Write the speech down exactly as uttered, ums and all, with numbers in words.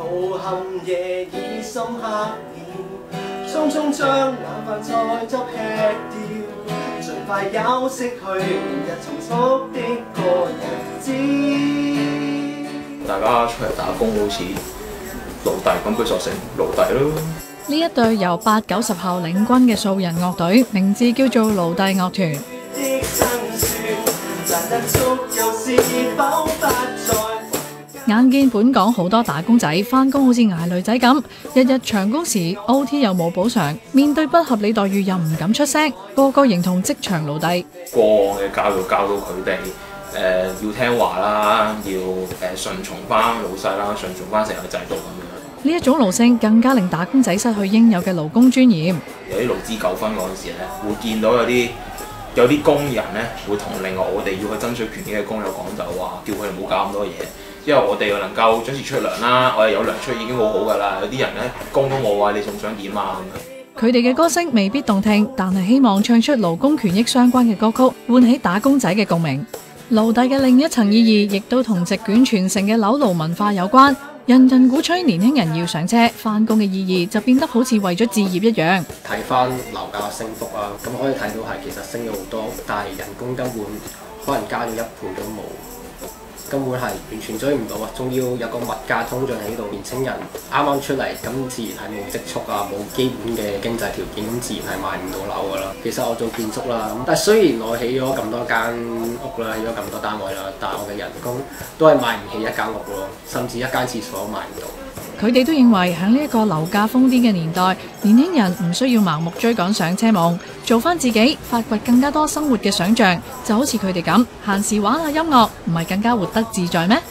途陷夜已深黑了，匆匆將晚飯菜汁吃掉，盡快休息去明日重複的個日子。 大家出嚟打工好似奴隸咁，佢索性奴隸咯。 呢一隊由八九十後領軍嘅素人樂隊，名字叫做奴隸樂團。眼見本港好多打工仔返工好似捱女仔咁，日日長工時 O T 又冇補償，面對不合理待遇又唔敢出聲，個個形同職場奴隸。 過往嘅教育教到佢哋誒要聽話啦，要誒、呃、順從翻老細啦，順從翻成個制度咁樣。 呢一種奴性更加令打工仔失去應有嘅勞工尊嚴。 有啲勞資糾紛嗰陣時咧，會見到有啲有啲工人咧會同另外我哋要去爭取權益嘅工友講，就話叫佢哋唔好搞咁多嘢。因為我哋又能夠準時出糧啦，我哋有糧出已經好好㗎啦。有啲人咧工都冇啊，你仲想點啊咁樣？ 佢哋嘅歌聲未必動聽，但係希望唱出勞工權益相關嘅歌曲，喚起打工仔嘅共鳴。奴隸嘅另一層意義，亦都同席捲傳承嘅樓奴文化有關。人人鼓吹年輕人要上車，返工嘅意義就變得好似為咗置業一樣。 睇翻樓價升幅啊，咁可以睇到係其實升咗好多，但係人工根本可能加咗一倍都冇。根本係完全追唔到啊！仲要有個物價通脹喺度，年青人啱啱出嚟，咁自然係冇積蓄啊，冇基本嘅經濟條件，咁自然係買唔到樓噶啦。其實我做建築啦，但係雖然我起咗咁多間屋啦，起咗咁多單位啦，但係我嘅人工都係買唔起一間屋咯，甚至一間廁所都買唔到。 佢哋都認為喺呢一個樓價瘋癲嘅年代，年輕人唔需要盲目追趕上車夢，做翻自己，發掘更加多生活嘅想像，就好似佢哋咁，閒時玩下音樂，唔係更加活得自在咩？